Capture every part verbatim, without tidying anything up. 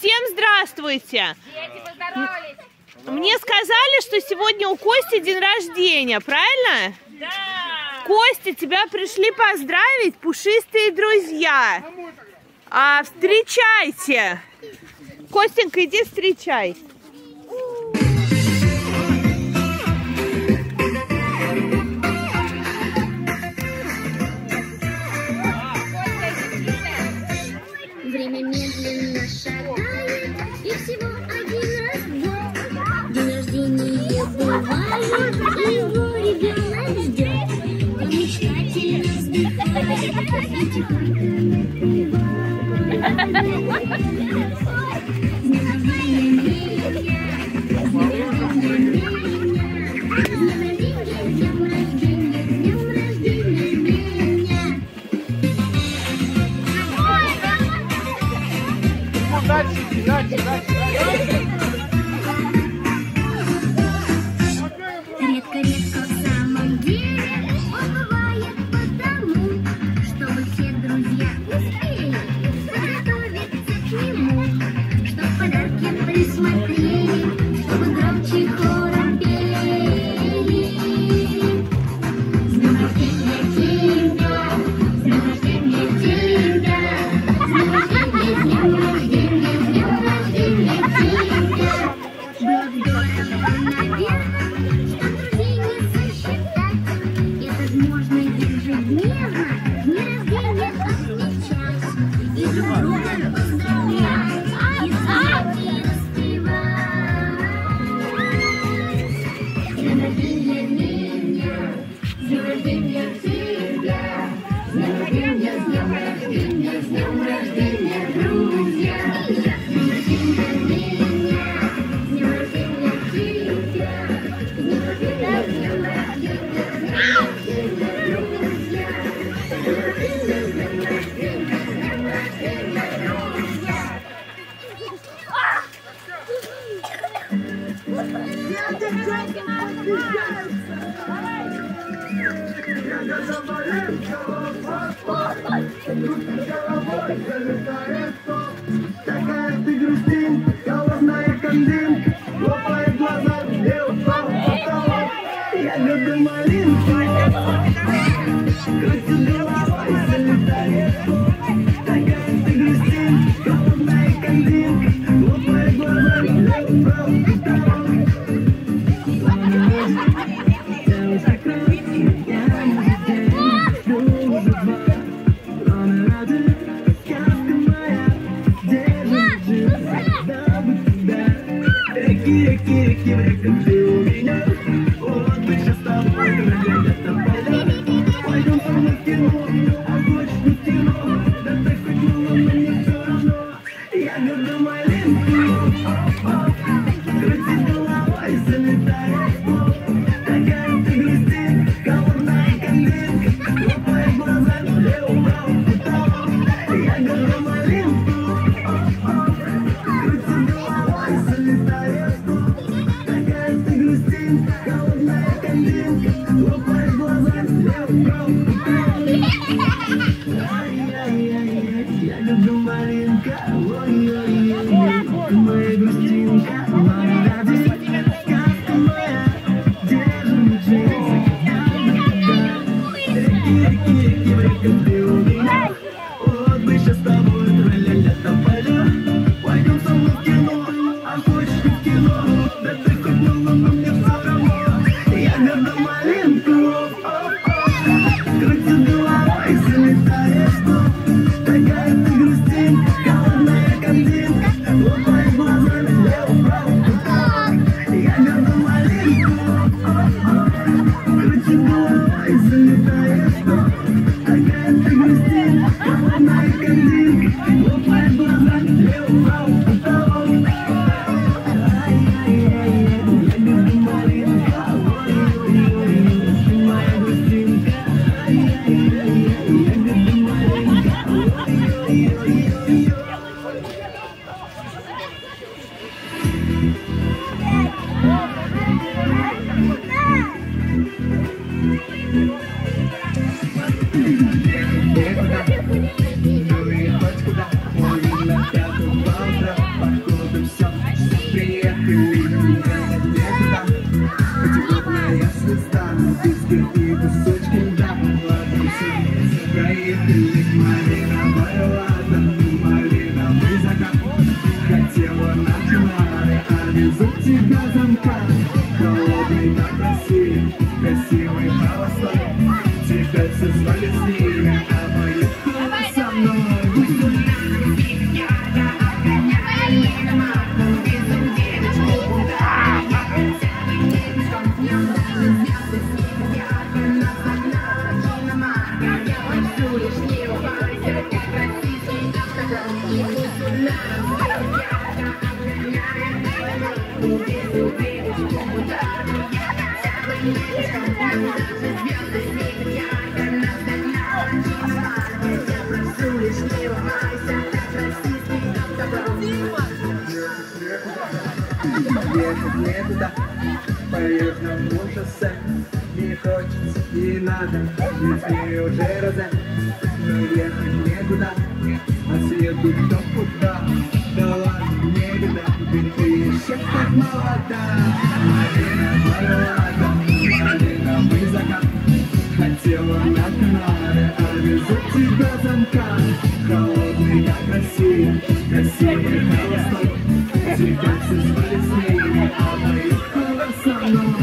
Всем здравствуйте! Дети, поздоровались! Мне сказали, что сегодня у Кости день рождения, правильно? Да! Костя, тебя пришли поздравить пушистые друзья. А, встречайте! Костенька, иди встречай. Время медленно шагает, и всего один раз в год день рождения бывает, и его ребенок ждет. Он мечтательно вздыхает и тихонько напевает. С днем рождения меня, с днем рождения меня, с днем рождения, с днем рождения, с днем рождения меня. Дальше, дальше, дальше, дальше. Редко-редко в самом деле он бывает потому, чтобы все друзья успели подготовиться к нему, чтоб подарки присмотрели, чтобы громче хором пели. С днем рождения тебя, с днем рождения тебя, с днем рождения, с днем рождения, с днем рождения тебя. Было бы здорово, наверное, что друзей не сосчитать. Это можно ежедневно дни рождения отмечать и друг друга поздравлять, и звонки распевать. С днем рождения меня, с днем рождения тебя, с днем рождения, с днем рождения, с днем рождения, друзья. С днем рождения меня, с днем рождения тебя, с днем рождения, с днем рождения, с днем рождения, друзья. С днем рождения, с днем рождения, с днем рождения, друзья. Такая ты грустинка, головная кандинка, лопает глаза, и упал потолок. Я люблю малинку, крутит головой, залетает. Такая ты грустинка, головная кандинка, лопает глаза, и упал потолок. Реки, реки, в реках ты у меня. Вот мы сейчас с тобой где-то поля. Пойдем со мной в кино, а хочешь не в кино. Да так хоть было мне все равно. Я люблю малинку, крутит головой, залетает в пол. Такая ты грустинка, головная кандинка, лопает глаза, и упал потолок. Я люблю малинку, крутит головой, залетает в пол. Такая ты грустинка, голодная кандинка, лопает глаза, и упал потолок. Ай-яй-яй-яй, я люблю малинка, ой-ой-ой, моя грустинка, моя Ехать некуда, поехать на шоссе. Не хочется, не надо, ведь мне уже розе. Но ехать некуда, а съеду кто куда. Да ладно, не беда, ведь ты еще так молода. Марина, Марина, Марина, мы закат. Хотела на Канары, а везу тебя замка. Холодный, как Россия, красивый холостой. Тебя все звали с ней, а поехала со мной.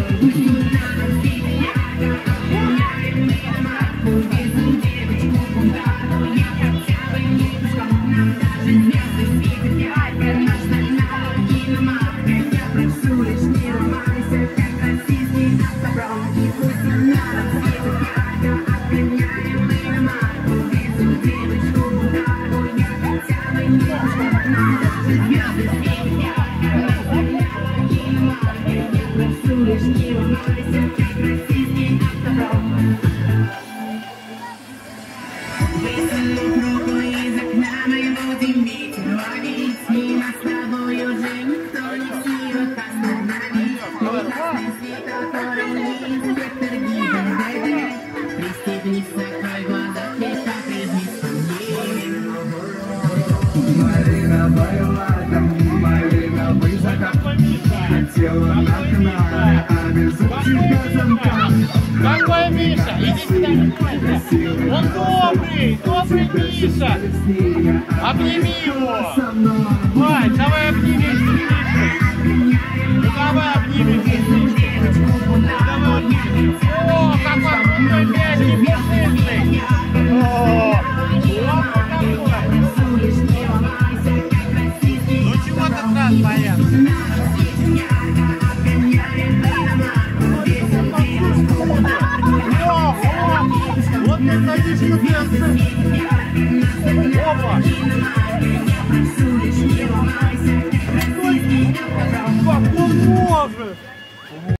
Марина Байлата, Марина Высока. Хотела на Канары, а везу тебя замка. Какой Миша? Иди сюда. Он добрый, добрый Миша. Обними его. Вань, давай обними Мишу. Ну давай обними Мишу. Давай обними. О, какой крутой мячик, пушистый. О, вот какой. Ну чего ты сразу боялся? Вот ты садишься на место. Опа! Как он может?